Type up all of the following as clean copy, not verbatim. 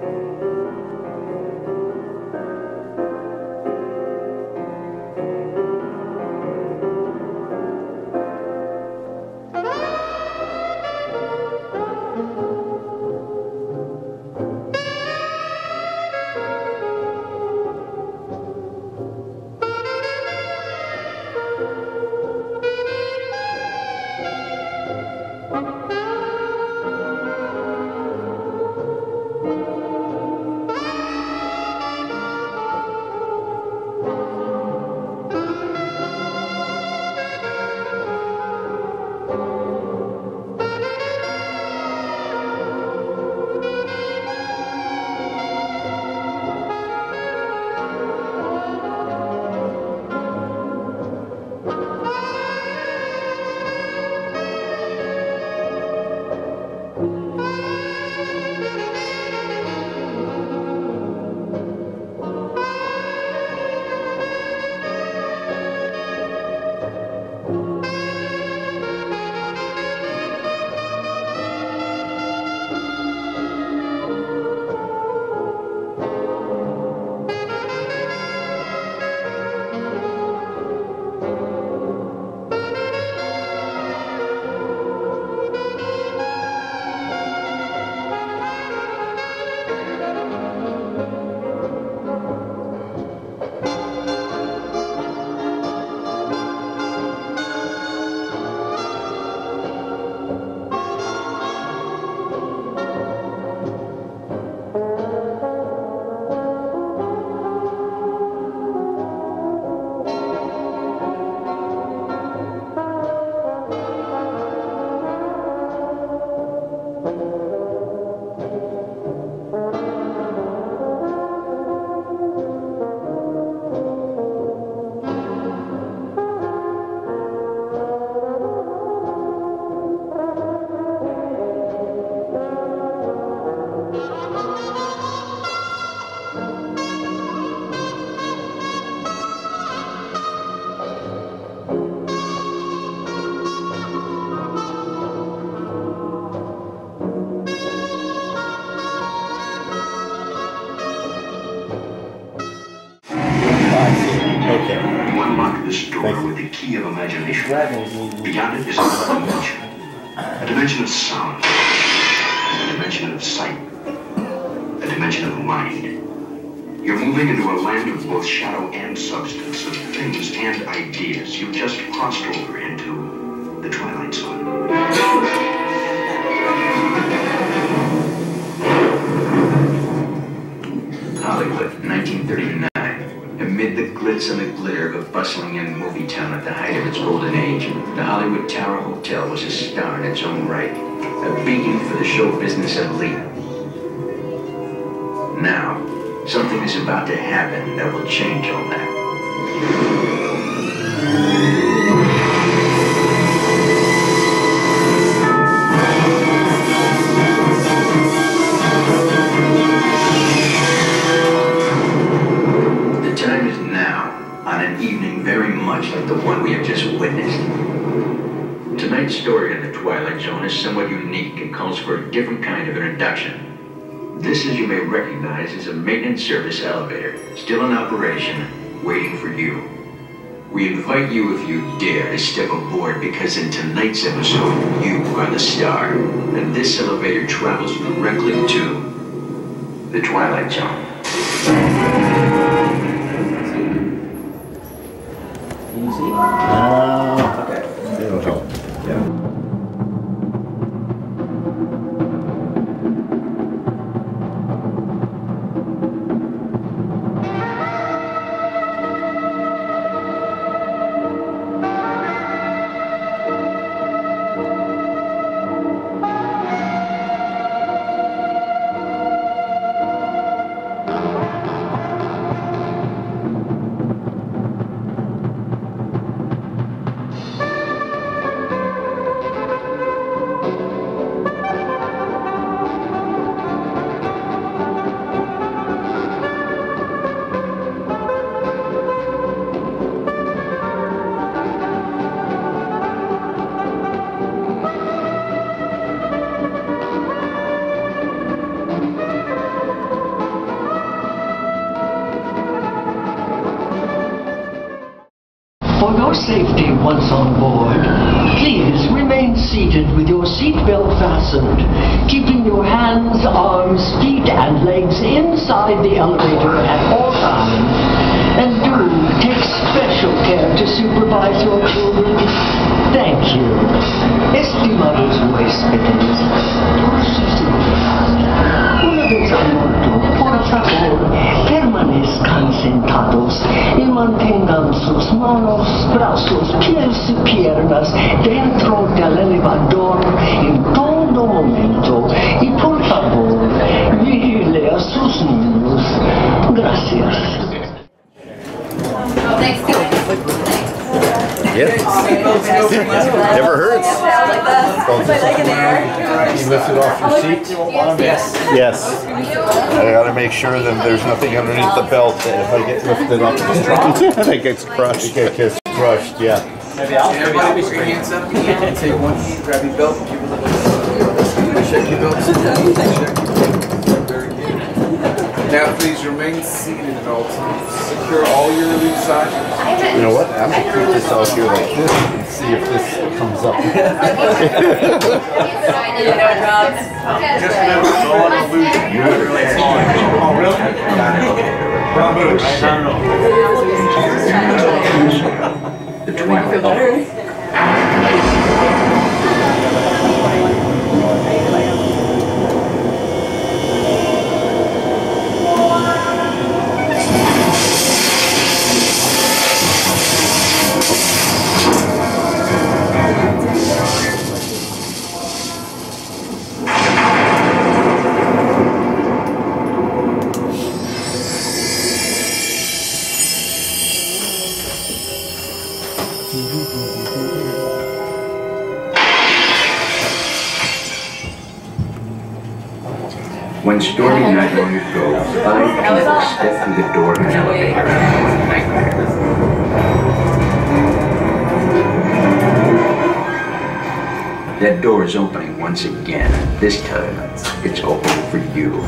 With the key of imagination. Beyond it is another dimension. A dimension of sound. A dimension of sight. A dimension of mind. You're moving into a land of both shadow and substance, of things and ideas. You've just crossed over into the twilight zone. Hollywood, 1939. Amid the glitz and the glitter of a bustling young movie town at the height of its golden age, the Hollywood Tower Hotel was a star in its own right, a beacon for the show business elite. Now, something is about to happen that will change all that. Very much like the one we have just witnessed. Tonight's story in the Twilight Zone is somewhat unique and calls for a different kind of introduction. This, as you may recognize, is a maintenance service elevator, still in operation, waiting for you. We invite you, if you dare, to step aboard, because in tonight's episode, you are the star, and this elevator travels directly to the Twilight Zone. Easy. Okay. It'll help. Yeah. once on board, please remain seated with your seatbelt fastened, keeping your hands, arms, feet, and legs inside the elevator at all times. And do take special care to supervise your children. Thank you. Estimados huéspedes, una vez a bordo, por favor, permanezcan sentados y mantengan sus manos, brazos, pies y piernas dentro del elevador en todo momento. Y por favor, vigile a sus niños. Gracias. Yep. Never hurts. You lift it off your seat? Yes. Yes. I gotta make sure that there's nothing underneath the belt that if I get lifted up, it gets crushed. It gets crushed, yeah. Everybody put your hands up. Take one, grab your belt, keep it like check your belt. Now please remain seated at all times. Secure all your loose items. You know what? I'm gonna put this out here like this and see if this comes up. Just remember, it's all an illusion. You really oh, really? Don't move. The twilight. One stormy night long ago, 5 people stepped through the door of an elevator and it was a nightmare. That door is opening once again. This time, it's open for you.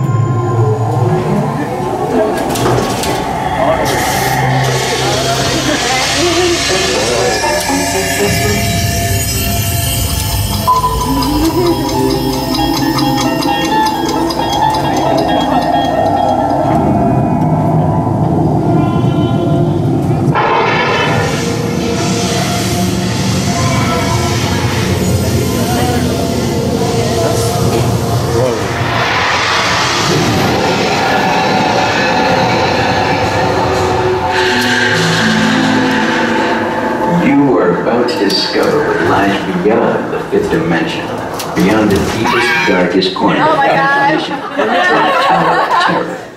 To discover what lies beyond the 5th dimension, beyond the deepest, darkest corner of that dimension, the Tower of Terror.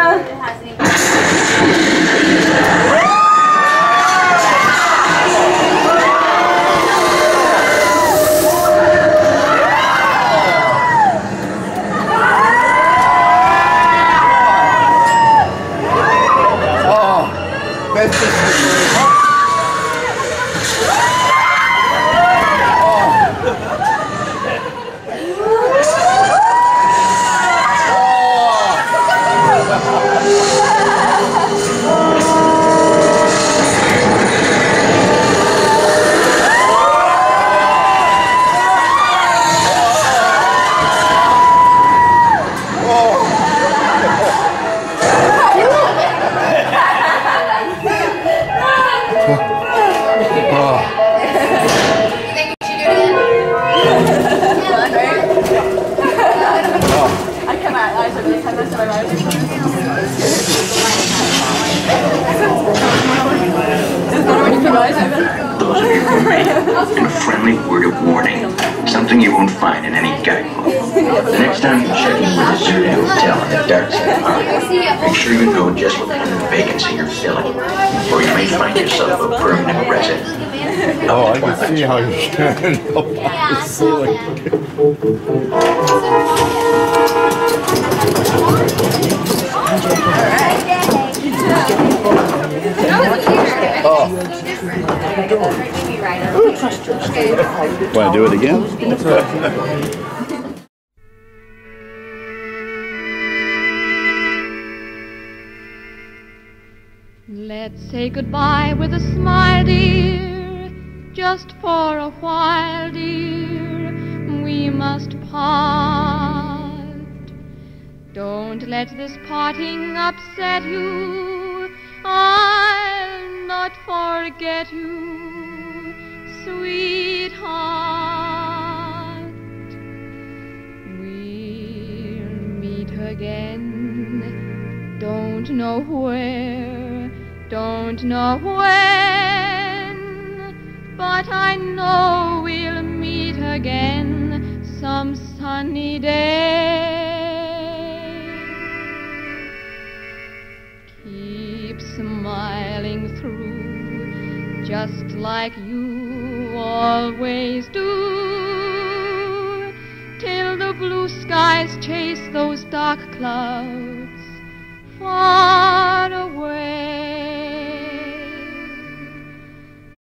Oh, that's just And a friendly word of warning. Something you won't find in any guidebook. The next time you check in with a deserted hotel on the dark side of Harlem, make sure you know just what kind of vacancy you're filling, or you may find yourself a permanent resident. Oh, I can see how you're standing up on the ceiling. Oh. Want to do it again? Let's say goodbye with a smile, dear. just for a while, dear, we must part. Don't let this parting upset you, I'll not forget you, sweetheart. We'll meet again, don't know where, don't know when, but I know we'll meet again some sunny day. Keep smiling through, just like you always do, till the blue skies chase those dark clouds far